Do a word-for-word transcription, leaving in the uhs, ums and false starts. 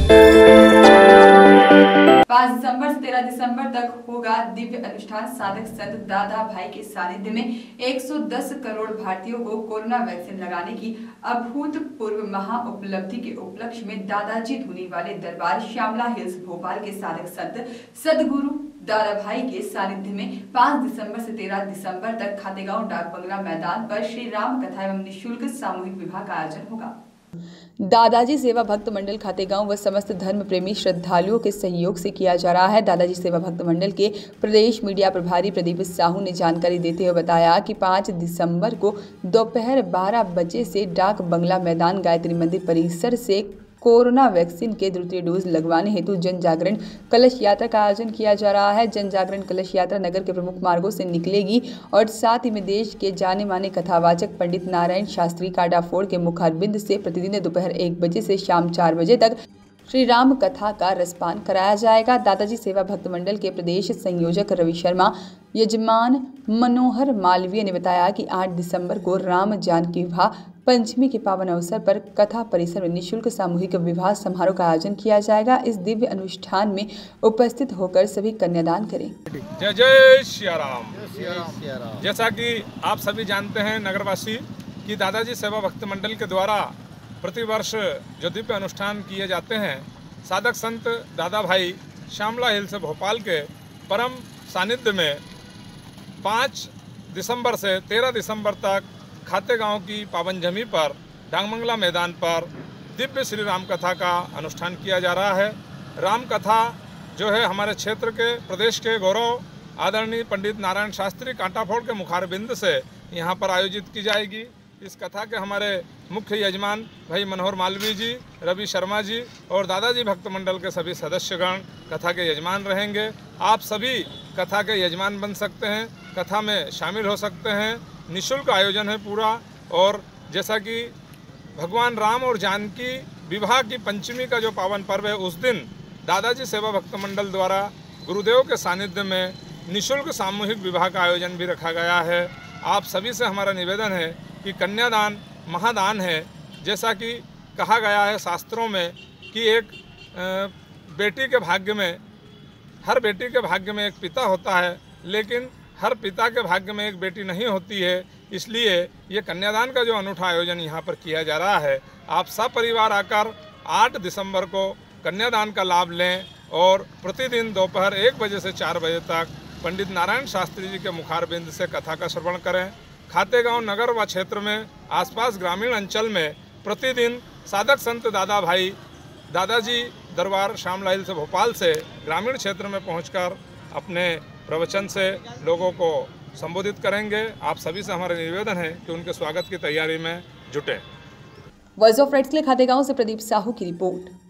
पाँच दिसंबर से तेरह दिसंबर तक होगा दिव्य अनुष्ठान। साधक संत दादा भाई के सानिध्य में एक सौ दस करोड़ भारतीयों को कोरोना वैक्सीन लगाने की अभूतपूर्व महा उपलब्धि के उपलक्ष्य में दादाजी धुनी वाले दरबार श्यामला हिल्स भोपाल के साधक संत सदगुरु दादा भाई के सानिध्य में पाँच दिसंबर से तेरह दिसंबर तक खातेगांव डाक बंगला मैदान पर श्री राम कथा एवं निःशुल्क सामूहिक विवाह का आयोजन होगा। दादाजी सेवा भक्त मंडल खातेगांव व समस्त धर्म प्रेमी श्रद्धालुओं के सहयोग से किया जा रहा है। दादाजी सेवा भक्त मंडल के प्रदेश मीडिया प्रभारी प्रदीप साहू ने जानकारी देते हुए बताया कि पाँच दिसंबर को दोपहर बारह बजे से डाक बंगला मैदान गायत्री मंदिर परिसर से कोरोना वैक्सीन के द्वितीय डोज लगवाने हेतु जन जागरण कलश यात्रा का आयोजन किया जा रहा है। जन जागरण कलश यात्रा नगर के प्रमुख मार्गों से निकलेगी और साथ ही में देश के जाने माने कथावाचक पंडित नारायण शास्त्री काडाफोड़ के मुखारबिंद से प्रतिदिन दोपहर एक बजे से शाम चार बजे तक श्री राम कथा का रसपान कराया जाएगा। दादाजी सेवा भक्त मंडल के प्रदेश संयोजक रवि शर्मा, यजमान मनोहर मालवीय ने बताया कि आठ दिसंबर को राम जानकी विवाह पंचमी के पावन अवसर पर कथा परिसर में निःशुल्क सामूहिक विवाह समारोह का आयोजन किया जाएगा। इस दिव्य अनुष्ठान में उपस्थित होकर सभी कन्यादान करें। जय जय सिया राम। जैसा कि आप सभी जानते हैं नगरवासी कि दादाजी सेवा भक्त मंडल के द्वारा प्रतिवर्ष जो दिव्य अनुष्ठान किए जाते हैं, साधक संत दादा भाई श्यामला हिल्स भोपाल के परम सानिध्य में पाँच दिसंबर से तेरह दिसंबर तक खातेगांव की पावन जमी पर डांगमंगला मैदान पर दिव्य श्री राम कथा का अनुष्ठान किया जा रहा है। राम कथा जो है हमारे क्षेत्र के प्रदेश के गौरव आदरणीय पंडित नारायण शास्त्री कांटाफोड़ के मुखारबिंद से यहाँ पर आयोजित की जाएगी। इस कथा के हमारे मुख्य यजमान भाई मनोहर मालवीय जी, रवि शर्मा जी और दादाजी भक्त मंडल के सभी सदस्यगण कथा के यजमान रहेंगे। आप सभी कथा के यजमान बन सकते हैं, कथा में शामिल हो सकते हैं। निःशुल्क आयोजन है पूरा। और जैसा कि भगवान राम और जानकी विवाह की पंचमी का जो पावन पर्व है, उस दिन दादाजी सेवा भक्त मंडल द्वारा गुरुदेव के सानिध्य में निःशुल्क सामूहिक विवाह का आयोजन भी रखा गया है। आप सभी से हमारा निवेदन है कि कन्यादान महादान है। जैसा कि कहा गया है शास्त्रों में कि एक बेटी के भाग्य में, हर बेटी के भाग्य में एक पिता होता है, लेकिन हर पिता के भाग्य में एक बेटी नहीं होती है। इसलिए ये कन्यादान का जो अनूठा आयोजन यहाँ पर किया जा रहा है, आप सब परिवार आकर आठ दिसंबर को कन्यादान का लाभ लें और प्रतिदिन दोपहर एक बजे से चार बजे तक पंडित नारायण शास्त्री जी के मुखारबिंद से कथा का श्रवण करें। खातेगांव नगर व क्षेत्र में आसपास ग्रामीण अंचल में प्रतिदिन साधक संत दादा भाई दादाजी दरबार श्यामला हिल्स भोपाल से ग्रामीण क्षेत्र में पहुंचकर अपने प्रवचन से लोगों को संबोधित करेंगे। आप सभी से हमारा निवेदन है कि उनके स्वागत की तैयारी में जुटें। वॉइस ऑफ राइट्स के लिए खातेगांव से प्रदीप साहू की रिपोर्ट।